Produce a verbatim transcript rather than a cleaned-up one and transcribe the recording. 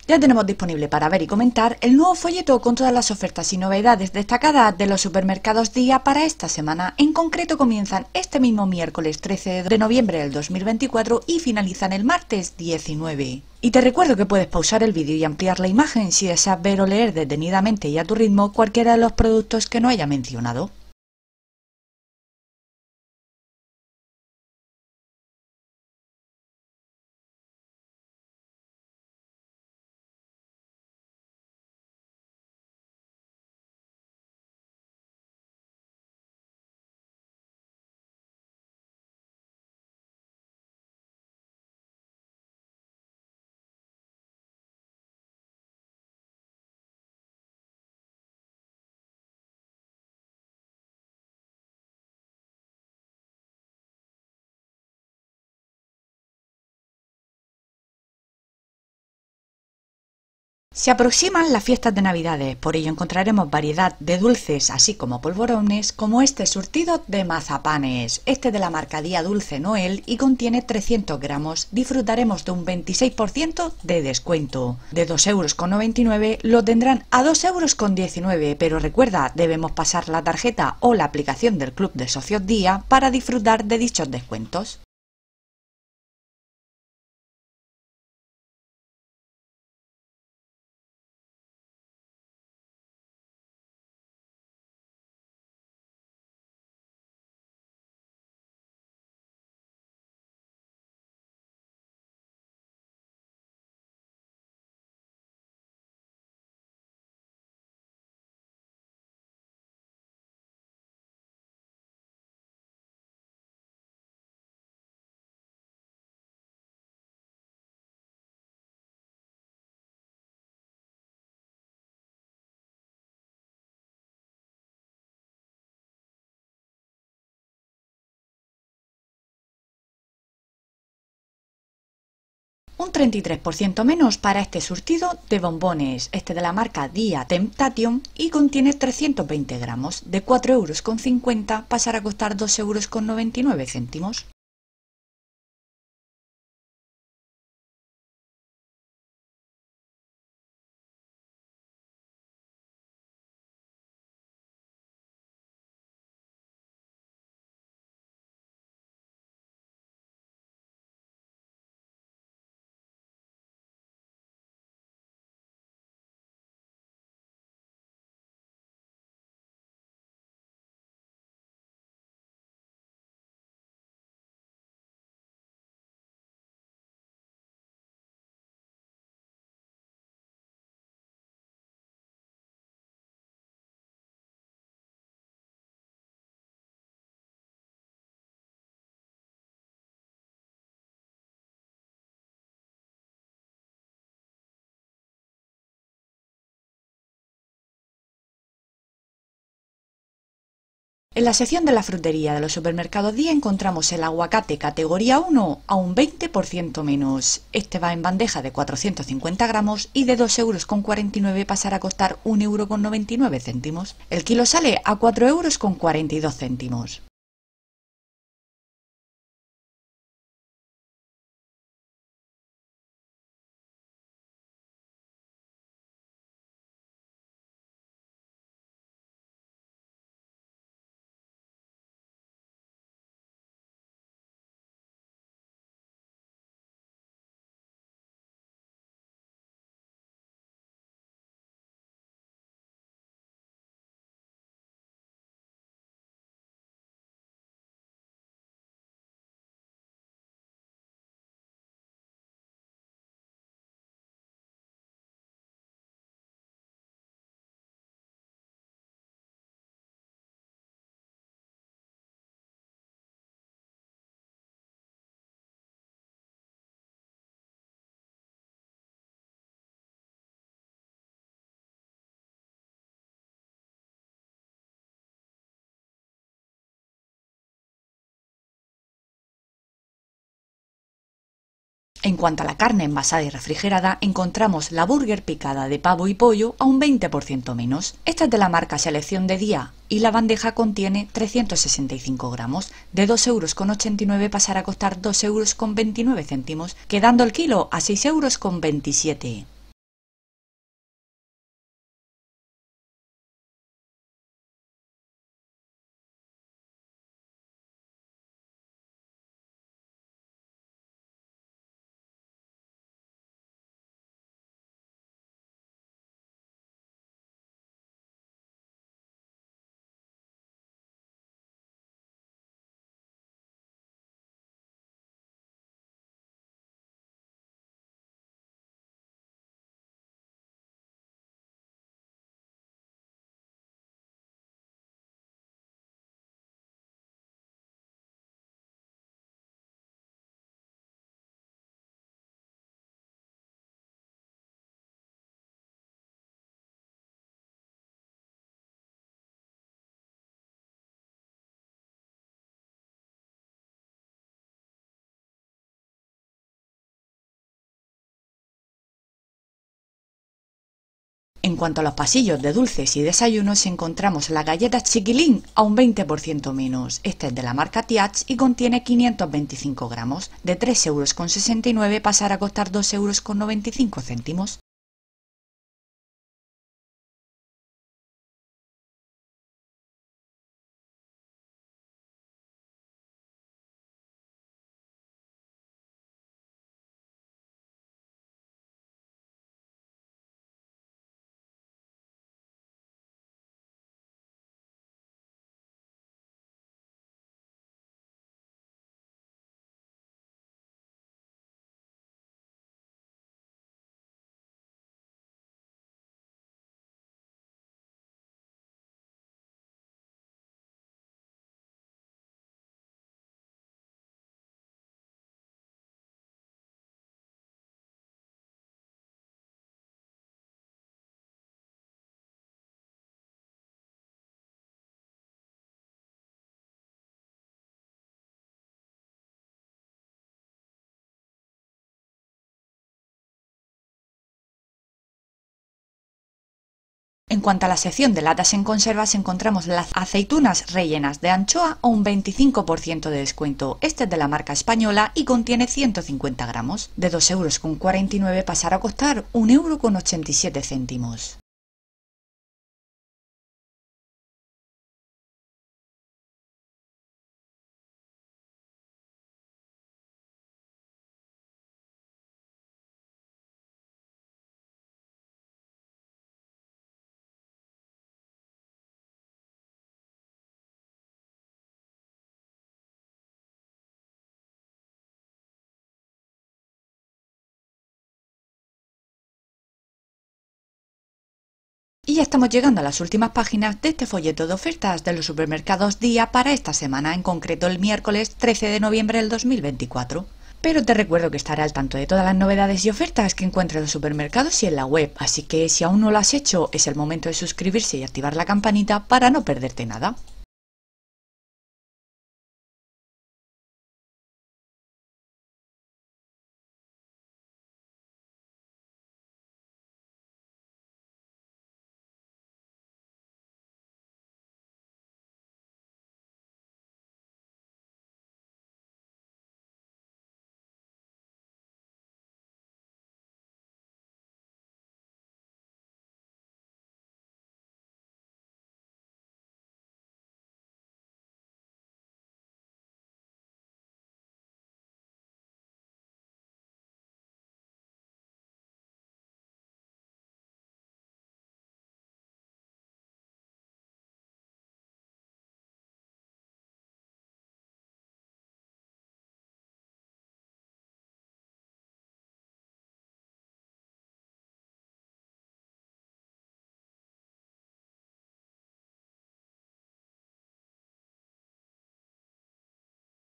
Ya tenemos disponible para ver y comentar el nuevo folleto con todas las ofertas y novedades destacadas de los supermercados Día para esta semana. En concreto comienzan este mismo miércoles trece de noviembre del dos mil veinticuatro y finalizan el martes diecinueve. Y te recuerdo que puedes pausar el vídeo y ampliar la imagen si deseas ver o leer detenidamente y a tu ritmo cualquiera de los productos que no haya mencionado. Se aproximan las fiestas de Navidades, por ello encontraremos variedad de dulces, así como polvorones, como este surtido de mazapanes. Este de la marca Día Dulce Noel y contiene trescientos gramos. Disfrutaremos de un veintiséis por ciento de descuento. De dos euros con noventa y nueve lo tendrán a dos euros con diecinueve, pero recuerda, debemos pasar la tarjeta o la aplicación del Club de Socios Día para disfrutar de dichos descuentos. Un treinta y tres por ciento menos para este surtido de bombones, este de la marca Día Temptation y contiene trescientos veinte gramos. De cuatro euros con cincuenta pasará a costar dos euros con noventa y nueve céntimos. En la sección de la frutería de los supermercados Día encontramos el aguacate categoría uno a un veinte por ciento menos. Este va en bandeja de cuatrocientos cincuenta gramos y de dos euros con cuarenta y nueve pasará a costar un euro con noventa y nueve céntimos. El kilo sale a cuatro euros con cuarenta y dos céntimos. En cuanto a la carne envasada y refrigerada, encontramos la burger picada de pavo y pollo a un veinte por ciento menos. Esta es de la marca Selección de Día y la bandeja contiene trescientos sesenta y cinco gramos. De dos euros con ochenta y nueve pasará a costar dos euros con veintinueve céntimos, quedando el kilo a seis euros con veintisiete. En cuanto a los pasillos de dulces y desayunos, encontramos las galletas Chiquilín a un veinte por ciento menos. Esta es de la marca Tiach y contiene quinientos veinticinco gramos. De tres euros con sesenta y nueve pasará a costar dos euros con noventa y cinco céntimos. En cuanto a la sección de latas en conservas, encontramos las aceitunas rellenas de anchoa a un veinticinco por ciento de descuento. Este es de la marca española y contiene ciento cincuenta gramos. De dos euros con cuarenta y nueve pasará a costar un euro con ochenta y siete céntimos. Y ya estamos llegando a las últimas páginas de este folleto de ofertas de los supermercados Día para esta semana, en concreto el miércoles trece de noviembre del dos mil veinticuatro. Pero te recuerdo que estaré al tanto de todas las novedades y ofertas que encuentres en los supermercados y en la web, así que si aún no lo has hecho, es el momento de suscribirse y activar la campanita para no perderte nada.